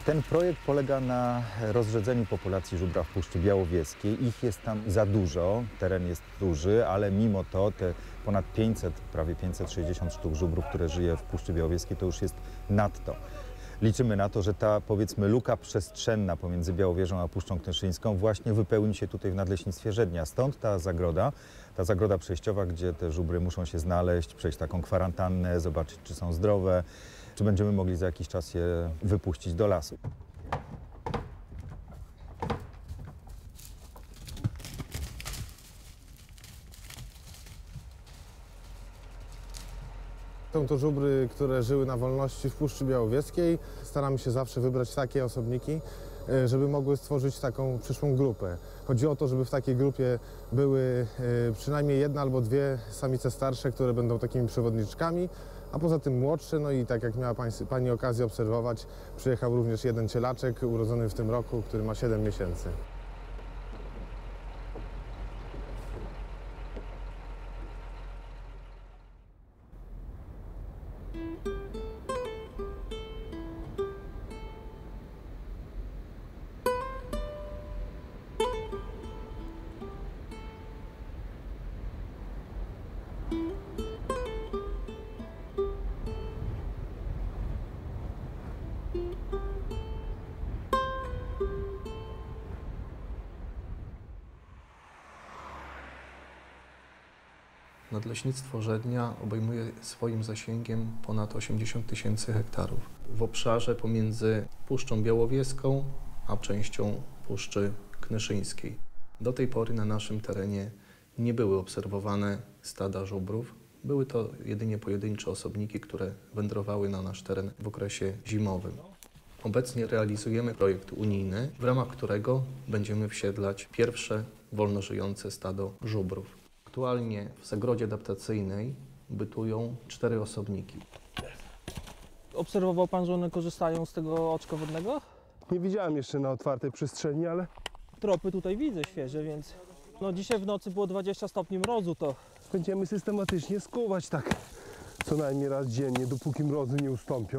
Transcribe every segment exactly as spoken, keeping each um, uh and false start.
Ten projekt polega na rozrzedzeniu populacji żubra w Puszczy Białowieskiej. Ich jest tam za dużo, teren jest duży, ale mimo to te ponad pięćset, prawie pięćset sześćdziesiąt sztuk żubrów, które żyje w Puszczy Białowieskiej, to już jest nadto. Liczymy na to, że ta, powiedzmy, luka przestrzenna pomiędzy Białowieżą a Puszczą Knyszyńską właśnie wypełni się tutaj w Nadleśnictwie Żednia. Stąd ta zagroda, ta zagroda przejściowa, gdzie te żubry muszą się znaleźć, przejść taką kwarantannę, zobaczyć, czy są zdrowe, czy będziemy mogli za jakiś czas je wypuścić do lasu. Są to żubry, które żyły na wolności w Puszczy Białowieskiej. Staramy się zawsze wybrać takie osobniki, żeby mogły stworzyć taką przyszłą grupę. Chodzi o to, żeby w takiej grupie były przynajmniej jedna albo dwie samice starsze, które będą takimi przewodniczkami, a poza tym młodsze. No i tak jak miała pani, pani okazję obserwować, przyjechał również jeden cielaczek urodzony w tym roku, który ma siedem miesięcy. Nadleśnictwo Żednia obejmuje swoim zasięgiem ponad osiemdziesiąt tysięcy hektarów w obszarze pomiędzy Puszczą Białowieską a częścią Puszczy Knyszyńskiej. Do tej pory na naszym terenie nie były obserwowane stada żubrów. Były to jedynie pojedyncze osobniki, które wędrowały na nasz teren w okresie zimowym. Obecnie realizujemy projekt unijny, w ramach którego będziemy wsiedlać pierwsze wolno żyjące stado żubrów. Aktualnie w zagrodzie adaptacyjnej bytują cztery osobniki. Obserwował pan, że one korzystają z tego oczka wodnego? Nie widziałem jeszcze na otwartej przestrzeni, ale Tropy tutaj widzę świeże, więc no dzisiaj w nocy było dwadzieścia stopni mrozu, to będziemy systematycznie skuwać tak co najmniej raz dziennie, dopóki mrozy nie ustąpią.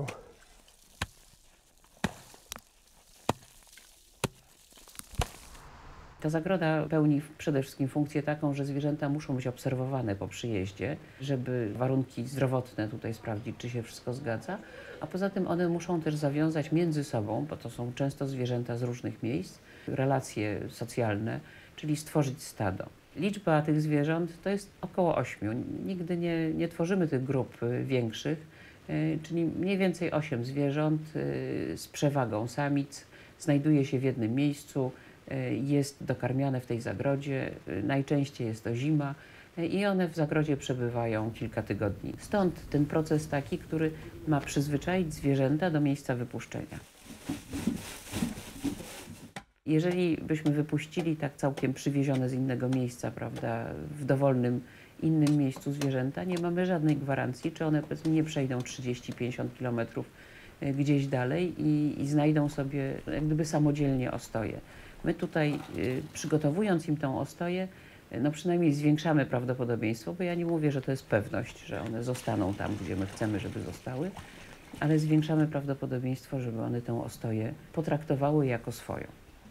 Ta zagroda pełni przede wszystkim funkcję taką, że zwierzęta muszą być obserwowane po przyjeździe, żeby warunki zdrowotne tutaj sprawdzić, czy się wszystko zgadza, a poza tym one muszą też zawiązać między sobą, bo to są często zwierzęta z różnych miejsc, relacje socjalne, czyli stworzyć stado. Liczba tych zwierząt to jest około ośmiu. Nigdy nie, nie tworzymy tych grup większych, czyli mniej więcej osiem zwierząt z przewagą samic znajduje się w jednym miejscu, jest dokarmiane w tej zagrodzie, najczęściej jest to zima i one w zagrodzie przebywają kilka tygodni. Stąd ten proces taki, który ma przyzwyczaić zwierzęta do miejsca wypuszczenia. Jeżeli byśmy wypuścili tak całkiem przywiezione z innego miejsca, prawda, w dowolnym innym miejscu zwierzęta, nie mamy żadnej gwarancji, czy one powiedzmy nie przejdą trzydzieści pięćdziesiąt kilometrów gdzieś dalej i, i znajdą sobie jak gdyby samodzielnie ostoję. My tutaj, y, przygotowując im tą ostoję, no przynajmniej zwiększamy prawdopodobieństwo, bo ja nie mówię, że to jest pewność, że one zostaną tam, gdzie my chcemy, żeby zostały, ale zwiększamy prawdopodobieństwo, żeby one tę ostoję potraktowały jako swoją.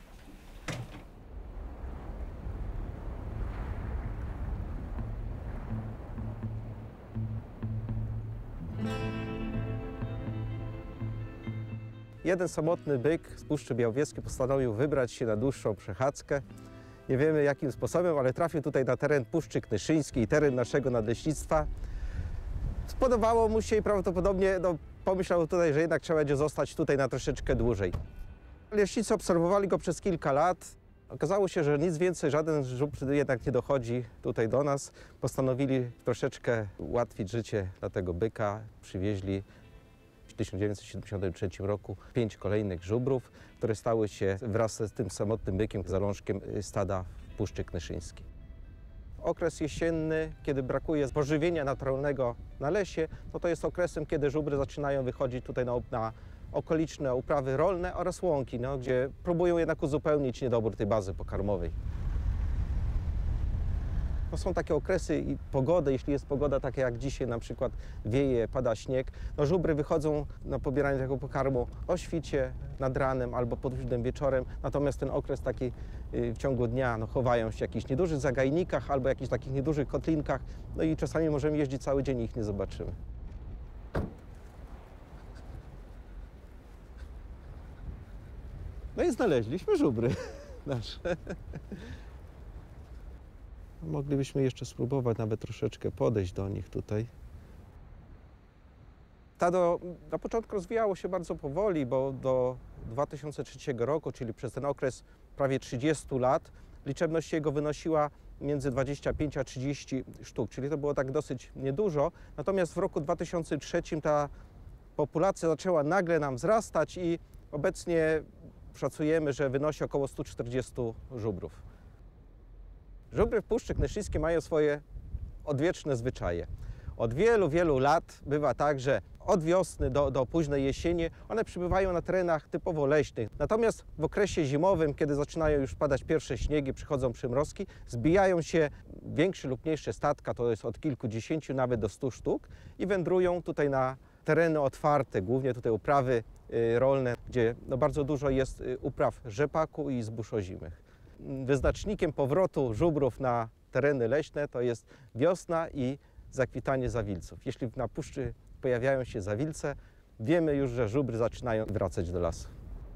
Jeden samotny byk z Puszczy Białowieskiej postanowił wybrać się na dłuższą przechadzkę. Nie wiemy jakim sposobem, ale trafił tutaj na teren Puszczy Knyszyńskiej, teren naszego nadleśnictwa. Spodobało mu się i prawdopodobnie no, pomyślał tutaj, że jednak trzeba będzie zostać tutaj na troszeczkę dłużej. Leśnicy obserwowali go przez kilka lat. Okazało się, że nic więcej, żaden żubr jednak nie dochodzi tutaj do nas. Postanowili troszeczkę ułatwić życie dla tego byka. Przywieźli w tysiąc dziewięćset siedemdziesiątym trzecim roku pięć kolejnych żubrów, które stały się wraz z tym samotnym bykiem zalążkiem stada w Puszczy Knyszyńskiej. Okres jesienny, kiedy brakuje pożywienia naturalnego na lesie, no to jest okresem, kiedy żubry zaczynają wychodzić tutaj na, na okoliczne uprawy rolne oraz łąki, no, gdzie próbują jednak uzupełnić niedobór tej bazy pokarmowej. bo są takie okresy i pogody, jeśli jest pogoda taka jak dzisiaj, na przykład wieje, pada śnieg, no żubry wychodzą na pobieranie tego pokarmu o świcie, nad ranem albo późnym wieczorem, natomiast ten okres taki w ciągu dnia no, chowają się w jakichś niedużych zagajnikach albo jakichś takich niedużych kotlinkach, no i czasami możemy jeździć cały dzień i ich nie zobaczymy. No i znaleźliśmy żubry nasze. Moglibyśmy jeszcze spróbować nawet troszeczkę podejść do nich tutaj. Stado na początku rozwijało się bardzo powoli, bo do dwa tysiące trzeciego roku, czyli przez ten okres prawie trzydziestu lat, liczebność jego wynosiła między dwadzieścia pięć a trzydzieści sztuk, czyli to było tak dosyć niedużo. Natomiast w roku dwa tysiące trzecim ta populacja zaczęła nagle nam wzrastać i obecnie szacujemy, że wynosi około stu czterdziestu żubrów. Żubry w Puszczy Knyszyńskiej mają swoje odwieczne zwyczaje. Od wielu, wielu lat bywa tak, że od wiosny do, do późnej jesieni one przybywają na terenach typowo leśnych. Natomiast w okresie zimowym, kiedy zaczynają już padać pierwsze śniegi, przychodzą przymrozki, zbijają się większe lub mniejsze stadka, to jest od kilkudziesięciu nawet do stu sztuk i wędrują tutaj na tereny otwarte, głównie tutaj uprawy y, rolne, gdzie no, bardzo dużo jest y, upraw rzepaku i zbóż ozimych. Wyznacznikiem powrotu żubrów na tereny leśne to jest wiosna i zakwitanie zawilców. Jeśli na puszczy pojawiają się zawilce, wiemy już, że żubry zaczynają wracać do lasu.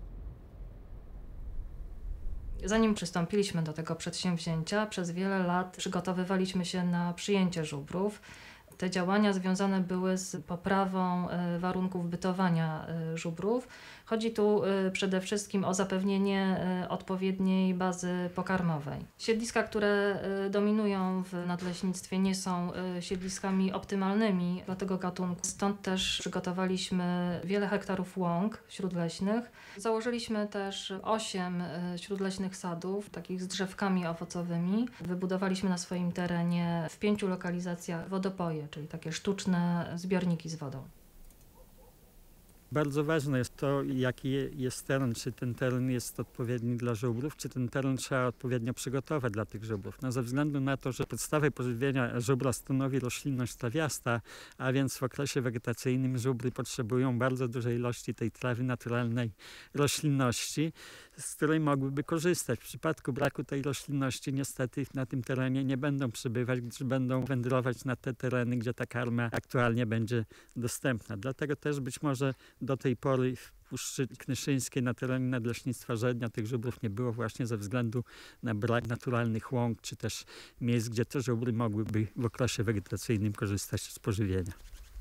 Zanim przystąpiliśmy do tego przedsięwzięcia, przez wiele lat przygotowywaliśmy się na przyjęcie żubrów. Te działania związane były z poprawą warunków bytowania żubrów. Chodzi tu przede wszystkim o zapewnienie odpowiedniej bazy pokarmowej. Siedliska, które dominują w nadleśnictwie, nie są siedliskami optymalnymi dla tego gatunku. Stąd też przygotowaliśmy wiele hektarów łąk śródleśnych. Założyliśmy też osiem śródleśnych sadów, takich z drzewkami owocowymi. Wybudowaliśmy na swoim terenie w pięciu lokalizacjach wodopoje, czyli takie sztuczne zbiorniki z wodą. Bardzo ważne jest to, jaki jest teren, czy ten teren jest odpowiedni dla żubrów, czy ten teren trzeba odpowiednio przygotować dla tych żubrów. No, ze względu na to, że podstawę pożywienia żubra stanowi roślinność trawiasta, a więc w okresie wegetacyjnym żubry potrzebują bardzo dużej ilości tej trawy naturalnej roślinności, z której mogłyby korzystać. W przypadku braku tej roślinności niestety na tym terenie nie będą przybywać, gdyż będą wędrować na te tereny, gdzie ta karma aktualnie będzie dostępna. Dlatego też być może do tej pory w Puszczy Knyszyńskiej na terenie Nadleśnictwa Żednia tych żubrów nie było właśnie ze względu na brak naturalnych łąk, czy też miejsc, gdzie te żubry mogłyby w okresie wegetacyjnym korzystać z pożywienia.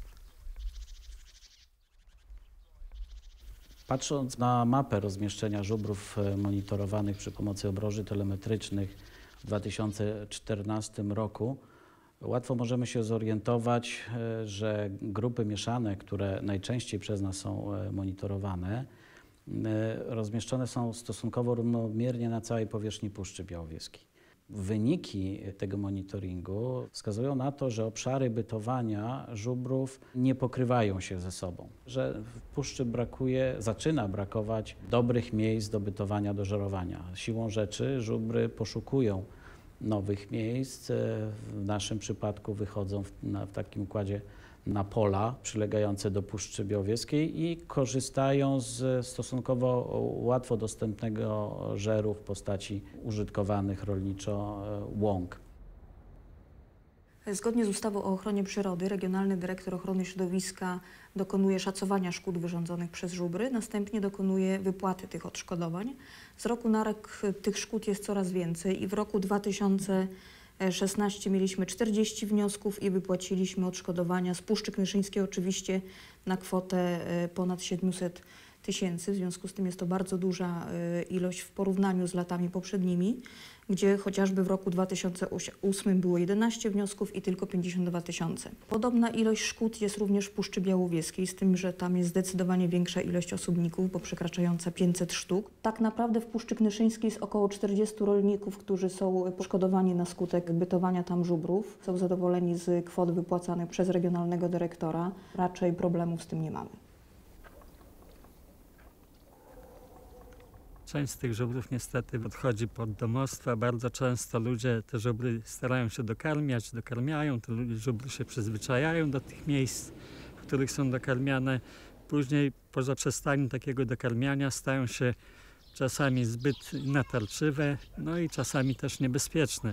Patrząc na mapę rozmieszczenia żubrów monitorowanych przy pomocy obroży telemetrycznych w dwa tysiące czternastym roku, łatwo możemy się zorientować, że grupy mieszane, które najczęściej przez nas są monitorowane, rozmieszczone są stosunkowo równomiernie na całej powierzchni Puszczy Białowieskiej. Wyniki tego monitoringu wskazują na to, że obszary bytowania żubrów nie pokrywają się ze sobą, że w puszczy brakuje, zaczyna brakować dobrych miejsc do bytowania, do żerowania. Siłą rzeczy żubry poszukują nowych miejsc. W naszym przypadku wychodzą w, na, w takim układzie na pola przylegające do Puszczy Białowieskiej i korzystają z stosunkowo łatwo dostępnego żeru w postaci użytkowanych rolniczo łąk. Zgodnie z ustawą o ochronie przyrody Regionalny Dyrektor Ochrony Środowiska dokonuje szacowania szkód wyrządzonych przez żubry, następnie dokonuje wypłaty tych odszkodowań. Z roku na rok tych szkód jest coraz więcej i w roku dwa tysiące szesnastym mieliśmy czterdzieści wniosków i wypłaciliśmy odszkodowania z Puszczy Knyszyńskiej oczywiście na kwotę ponad siedemset tysięcy. W związku z tym jest to bardzo duża ilość w porównaniu z latami poprzednimi, gdzie chociażby w roku dwa tysiące ósmym było jedenaście wniosków i tylko pięćdziesiąt dwa tysiące. Podobna ilość szkód jest również w Puszczy Białowieskiej, z tym, że tam jest zdecydowanie większa ilość osobników, bo przekraczająca pięćset sztuk. Tak naprawdę w Puszczy Knyszyńskiej jest około czterdziestu rolników, którzy są poszkodowani na skutek bytowania tam żubrów. Są zadowoleni z kwot wypłacanych przez regionalnego dyrektora. Raczej problemów z tym nie mamy. Część z tych żubrów niestety odchodzi pod domostwa. Bardzo często ludzie te żubry starają się dokarmiać, dokarmiają. Te ludzie, żubry się przyzwyczajają do tych miejsc, w których są dokarmiane. Później po zaprzestaniu takiego dokarmiania stają się czasami zbyt natarczywe, no i czasami też niebezpieczne.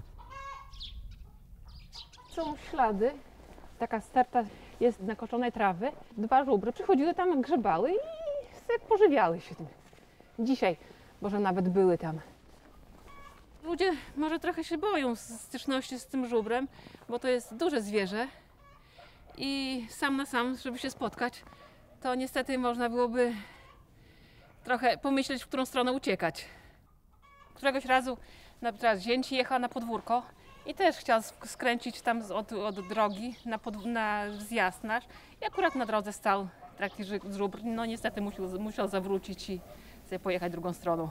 Są ślady, taka sterta jest nakoczonej trawy. Dwa żubry przychodziły tam, grzebały i sobie pożywiały się tym. Dzisiaj może nawet były tam. Ludzie może trochę się boją styczności z tym żubrem, bo to jest duże zwierzę i sam na sam, żeby się spotkać, to niestety można byłoby trochę pomyśleć, w którą stronę uciekać. Któregoś razu teraz zięć jechał na podwórko i też chciał skręcić tam od, od drogi na, pod, na zjazd nasz i akurat na drodze stał taki żubr. No niestety musiał, musiał zawrócić i sobie pojechać drugą stroną.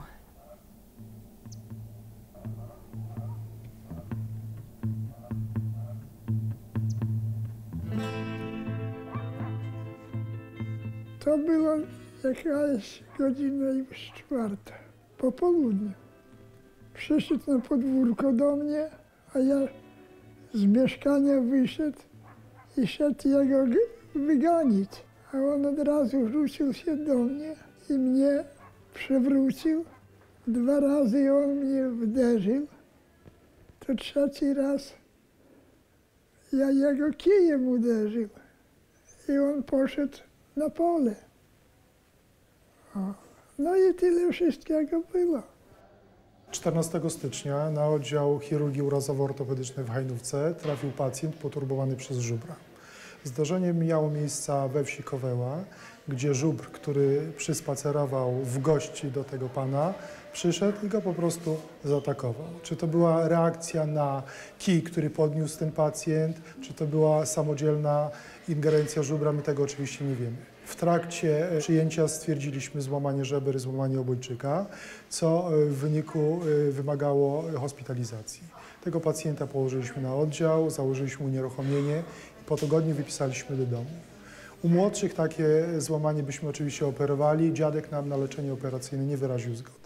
To było jakaś godzina już czwarta, po południu. Przyszedł na podwórko do mnie, a ja z mieszkania wyszedł i szedł jego wygonić. A on od razu rzucił się do mnie i mnie przewrócił. Dwa razy on mnie uderzył. To trzeci raz ja jego kijem uderzył i on poszedł na pole. O. No i tyle wszystkiego było. czternastego stycznia na oddział chirurgii urazowo-ortopedycznej w Hajnówce trafił pacjent poturbowany przez żubra. Zdarzenie miało miejsce we wsi Koweła, gdzie żubr, który przyspacerował w gości do tego pana, przyszedł i go po prostu zaatakował. Czy to była reakcja na kij, który podniósł ten pacjent, czy to była samodzielna ingerencja żubra, my tego oczywiście nie wiemy. W trakcie przyjęcia stwierdziliśmy złamanie żeber, złamanie obojczyka, co w wyniku wymagało hospitalizacji. Tego pacjenta położyliśmy na oddział, założyliśmy unieruchomienie i po tygodniu wypisaliśmy do domu. U młodszych takie złamanie byśmy oczywiście operowali. Dziadek nam na leczenie operacyjne nie wyraził zgody.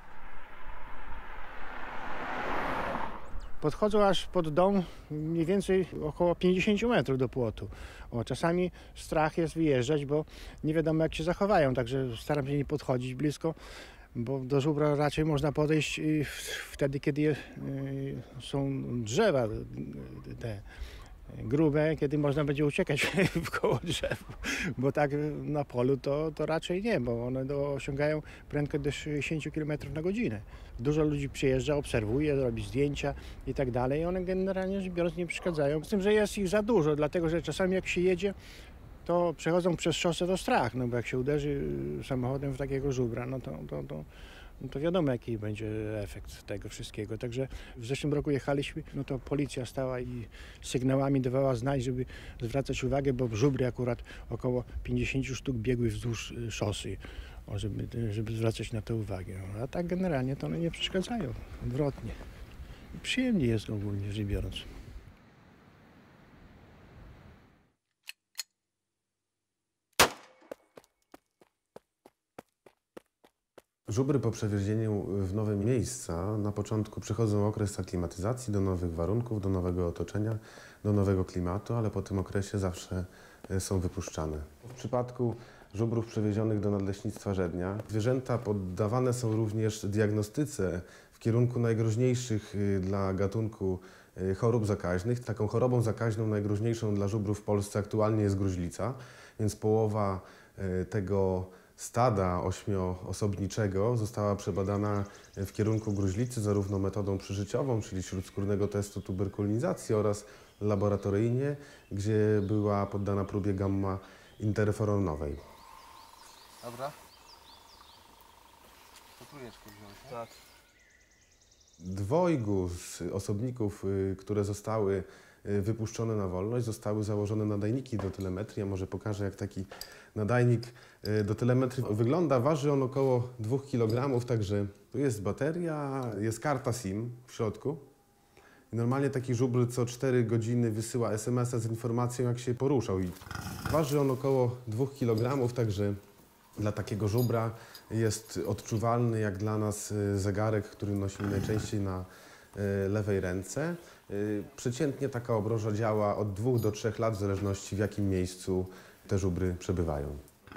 Podchodzą aż pod dom mniej więcej około pięćdziesiąt metrów do płotu. O, czasami strach jest wyjeżdżać, bo nie wiadomo jak się zachowają, także staram się nie podchodzić blisko, bo do żubra raczej można podejść wtedy, kiedy są drzewa te grube, kiedy można będzie uciekać w koło drzew, bo tak na polu to, to raczej nie, bo one do, osiągają prędkość do sześćdziesiąt kilometrów na godzinę. Dużo ludzi przyjeżdża, obserwuje, robi zdjęcia i tak dalej i one generalnie rzecz biorąc nie przeszkadzają. Z tym, że jest ich za dużo, dlatego że czasami jak się jedzie, to przechodzą przez szosę to strach, no bo jak się uderzy samochodem w takiego żubra, no to, to, to no to wiadomo, jaki będzie efekt tego wszystkiego. Także w zeszłym roku jechaliśmy, no to policja stała i sygnałami dawała znać, żeby zwracać uwagę, bo żubry akurat około pięćdziesiąt sztuk biegły wzdłuż szosy, o, żeby, żeby zwracać na to uwagę. A tak generalnie to one nie przeszkadzają, odwrotnie. Przyjemnie jest ogólnie rzecz biorąc. Żubry po przewiezieniu w nowe miejsca na początku przechodzą okres aklimatyzacji do nowych warunków, do nowego otoczenia, do nowego klimatu, ale po tym okresie zawsze są wypuszczane. W przypadku żubrów przewiezionych do Nadleśnictwa Żednia zwierzęta poddawane są również diagnostyce w kierunku najgroźniejszych dla gatunku chorób zakaźnych. Taką chorobą zakaźną najgroźniejszą dla żubrów w Polsce aktualnie jest gruźlica, więc połowa tego stada ośmioosobniczego została przebadana w kierunku gruźlicy zarówno metodą przyżyciową, czyli śródskórnego testu tuberkulinizacji oraz laboratoryjnie, gdzie była poddana próbie gamma interferonowej. Dobra. To trójeczkę wziąłeś, nie? Tak. Dwojgu z osobników, które zostały wypuszczone na wolność, zostały założone nadajniki do telemetrii. Ja może pokażę, jak taki nadajnik do telemetrii wygląda. Waży on około dwóch kilogramów, także tu jest bateria, jest karta SIM w środku. I normalnie taki żubr co cztery godziny wysyła es em es a z informacją, jak się poruszał. I waży on około dwóch kilogramów, także Dla takiego żubra jest odczuwalny jak dla nas zegarek, który nosimy najczęściej na lewej ręce. Przeciętnie taka obroża działa od dwóch do trzech lat, w zależności w jakim miejscu te żubry przebywają.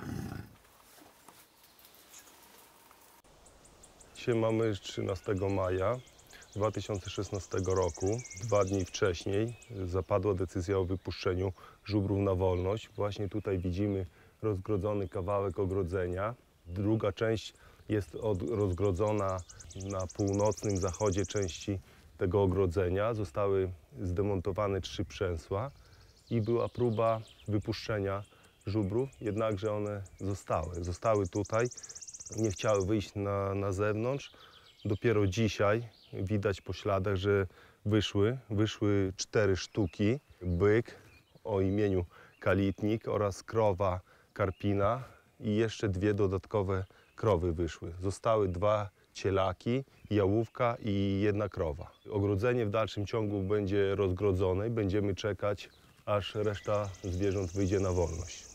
Dzisiaj mamy trzynastego maja dwa tysiące szesnastego roku. Dwa dni wcześniej zapadła decyzja o wypuszczeniu żubrów na wolność. Właśnie tutaj widzimy rozgrodzony kawałek ogrodzenia. Druga część jest od, rozgrodzona na północnym zachodzie części tego ogrodzenia. Zostały zdemontowane trzy przęsła i była próba wypuszczenia żubrów, jednakże one zostały. Zostały tutaj, nie chciały wyjść na, na zewnątrz. Dopiero dzisiaj widać po śladach, że wyszły. Wyszły cztery sztuki. Byk o imieniu Kalitnik oraz krowa Karpina i jeszcze dwie dodatkowe krowy wyszły. Zostały dwa cielaki, jałówka i jedna krowa. Ogrodzenie w dalszym ciągu będzie rozgrodzone i będziemy czekać, aż reszta zwierząt wyjdzie na wolność.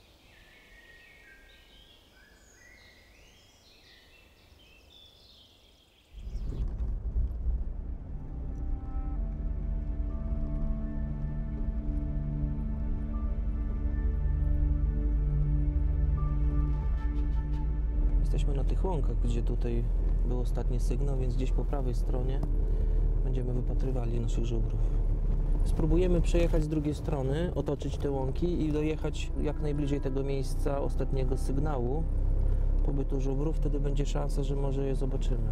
Jesteśmy na tych łąkach, gdzie tutaj był ostatni sygnał, więc gdzieś po prawej stronie będziemy wypatrywali naszych żubrów. Spróbujemy przejechać z drugiej strony, otoczyć te łąki i dojechać jak najbliżej tego miejsca ostatniego sygnału pobytu żubrów. Wtedy będzie szansa, że może je zobaczymy.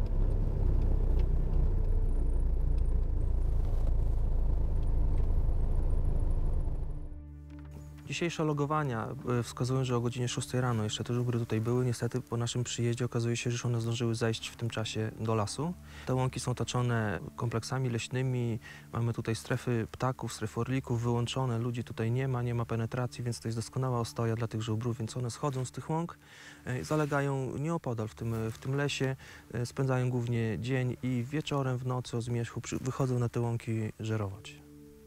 Dzisiejsze logowania wskazują, że o godzinie szóstej rano jeszcze te żubry tutaj były. Niestety po naszym przyjeździe okazuje się, że one zdążyły zajść w tym czasie do lasu. Te łąki są otoczone kompleksami leśnymi. Mamy tutaj strefy ptaków, strefy orlików wyłączone. Ludzi tutaj nie ma, nie ma penetracji, więc to jest doskonała ostoja dla tych żubrów, więc one schodzą z tych łąk, zalegają nieopodal w tym, w tym lesie, spędzają głównie dzień i wieczorem, w nocy o zmierzchu wychodzą na te łąki żerować.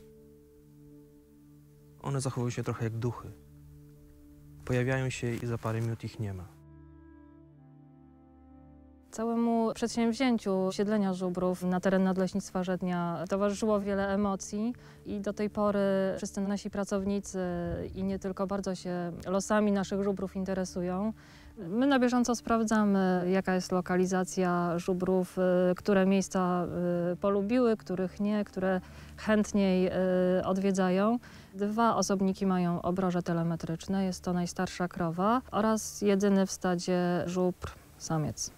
One zachowują się trochę jak duchy. Pojawiają się i za parę minut ich nie ma. Całemu przedsięwzięciu siedlenia żubrów na teren Nadleśnictwa Żednia towarzyszyło wiele emocji i do tej pory wszyscy nasi pracownicy i nie tylko bardzo się losami naszych żubrów interesują. My na bieżąco sprawdzamy, jaka jest lokalizacja żubrów, które miejsca polubiły, których nie, które chętniej odwiedzają. Dwa osobniki mają obroże telemetryczne, jest to najstarsza krowa oraz jedyny w stadzie żubr samiec.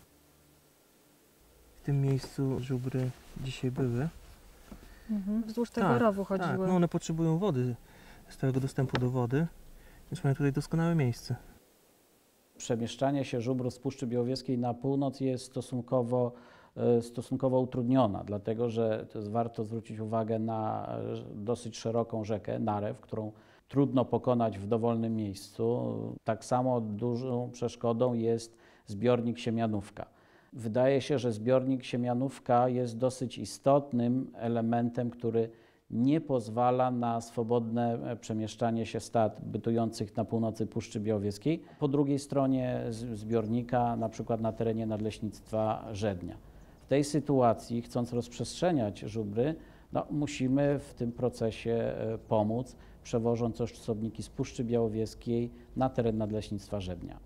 W tym miejscu żubry dzisiaj były. Mhm. Wzdłuż tego tak, rowu chodziły. Tak, no one potrzebują wody, stałego dostępu do wody, więc mają tutaj doskonałe miejsce. Przemieszczanie się żubrów z Puszczy Białowieskiej na północ jest stosunkowo, stosunkowo utrudniona, dlatego że to jest, warto zwrócić uwagę na dosyć szeroką rzekę Narew, którą trudno pokonać w dowolnym miejscu. Tak samo dużą przeszkodą jest zbiornik Siemianówka. Wydaje się, że zbiornik Siemianówka jest dosyć istotnym elementem, który nie pozwala na swobodne przemieszczanie się stad bytujących na północy Puszczy Białowieskiej. Po drugiej stronie zbiornika, na przykład na terenie Nadleśnictwa Żednia. W tej sytuacji, chcąc rozprzestrzeniać żubry, no, musimy w tym procesie pomóc, przewożąc osobniki z Puszczy Białowieskiej na teren Nadleśnictwa Żednia.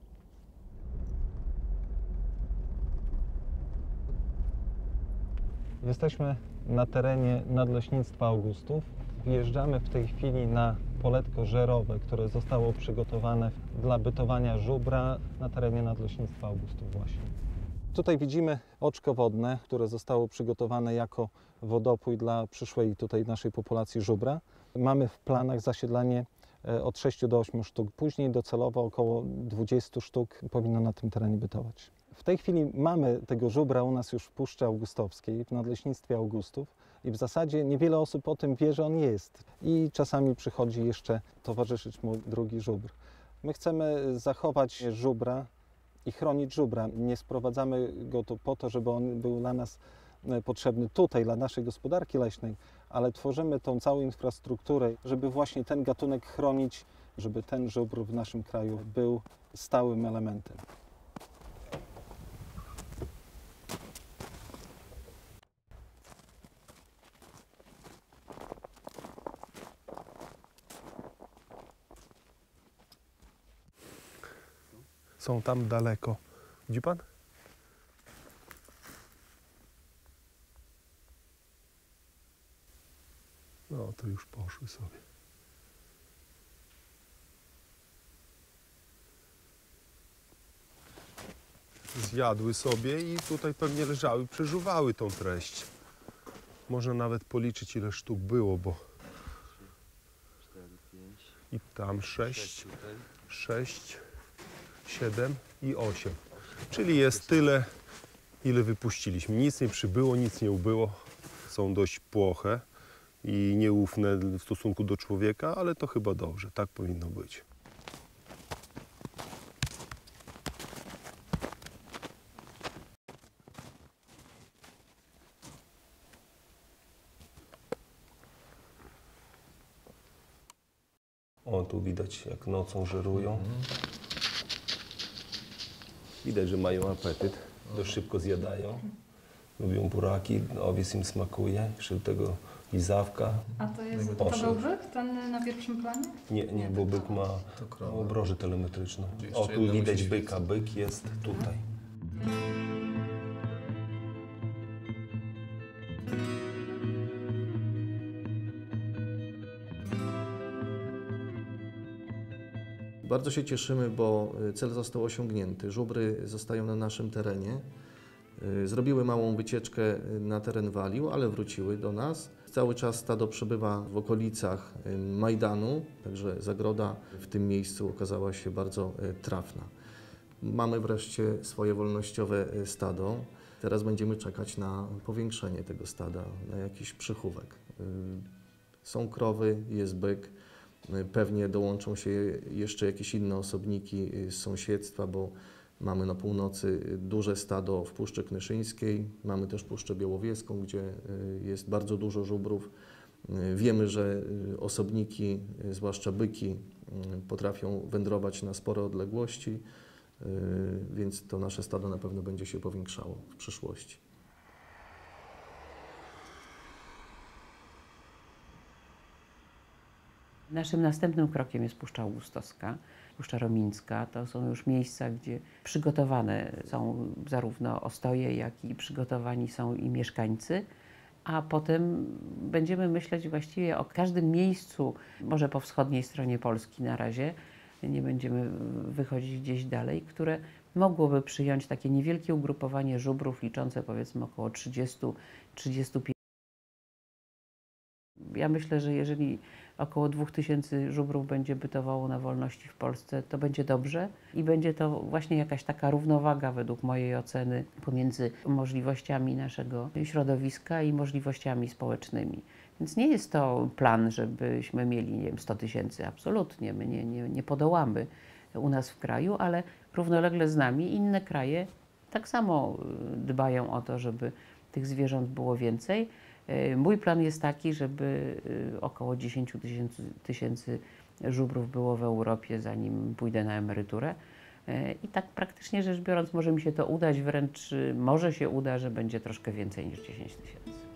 Jesteśmy na terenie Nadleśnictwa Augustów. Wjeżdżamy w tej chwili na poletko żerowe, które zostało przygotowane dla bytowania żubra na terenie Nadleśnictwa Augustów właśnie. Tutaj widzimy oczko wodne, które zostało przygotowane jako wodopój dla przyszłej tutaj naszej populacji żubra. Mamy w planach zasiedlanie od sześciu do ośmiu sztuk. Później docelowo około dwudziestu sztuk powinno na tym terenie bytować. W tej chwili mamy tego żubra u nas już w Puszczy Augustowskiej, w Nadleśnictwie Augustów i w zasadzie niewiele osób o tym wie, że on jest. I czasami przychodzi jeszcze towarzyszyć mu drugi żubr. My chcemy zachować żubra i chronić żubra. Nie sprowadzamy go tu po to, żeby on był dla nas potrzebny tutaj, dla naszej gospodarki leśnej, ale tworzymy tą całą infrastrukturę, żeby właśnie ten gatunek chronić, żeby ten żubr w naszym kraju był stałym elementem. Są tam daleko. Widzi pan? No, to już poszły sobie. Zjadły sobie i tutaj pewnie leżały, przeżuwały tą treść. Można nawet policzyć, ile sztuk było, bo... I tam sześć, sześć, siedem i osiem. Czyli jest tyle, ile wypuściliśmy. Nic nie przybyło, nic nie ubyło. Są dość płoche i nieufne w stosunku do człowieka, ale to chyba dobrze. Tak powinno być. O, tu widać, jak nocą żerują. Widać, że mają apetyt, dość szybko zjadają. Lubią buraki, owiec im smakuje, wśród tego lizawka. A to jest Poszedł. to był byk, ten na pierwszym planie? Nie, nie, bo byk ma obrożę telemetryczną. O, tu widać byka, byk jest tutaj. Bardzo się cieszymy, bo cel został osiągnięty. Żubry zostają na naszym terenie. Zrobiły małą wycieczkę na teren Walił, ale wróciły do nas. Cały czas stado przebywa w okolicach Majdanu, także zagroda w tym miejscu okazała się bardzo trafna. Mamy wreszcie swoje wolnościowe stado. Teraz będziemy czekać na powiększenie tego stada, na jakiś przychówek. Są krowy, jest byk. Pewnie dołączą się jeszcze jakieś inne osobniki z sąsiedztwa, bo mamy na północy duże stado w Puszczy Knyszyńskiej, mamy też Puszczę Białowieską, gdzie jest bardzo dużo żubrów. Wiemy, że osobniki, zwłaszcza byki, potrafią wędrować na spore odległości, więc to nasze stado na pewno będzie się powiększało w przyszłości. Naszym następnym krokiem jest Puszcza Augustowska, Puszcza Romińska. To są już miejsca, gdzie przygotowane są zarówno ostoje, jak i przygotowani są i mieszkańcy. A potem będziemy myśleć właściwie o każdym miejscu, może po wschodniej stronie Polski na razie, nie będziemy wychodzić gdzieś dalej, które mogłoby przyjąć takie niewielkie ugrupowanie żubrów liczące powiedzmy około trzydzieści do trzydziestu pięciu. Ja myślę, że jeżeli około dwóch tysięcy żubrów będzie bytowało na wolności w Polsce, to będzie dobrze i będzie to właśnie jakaś taka równowaga według mojej oceny pomiędzy możliwościami naszego środowiska i możliwościami społecznymi. Więc nie jest to plan, żebyśmy mieli, nie wiem, sto tysięcy, absolutnie, my nie, nie, nie podołamy u nas w kraju, ale równolegle z nami inne kraje tak samo dbają o to, żeby tych zwierząt było więcej. Mój plan jest taki, żeby około dziesięć tysięcy żubrów było w Europie, zanim pójdę na emeryturę. I tak praktycznie rzecz biorąc może mi się to udać, wręcz może się uda, że będzie troszkę więcej niż dziesięć tysięcy.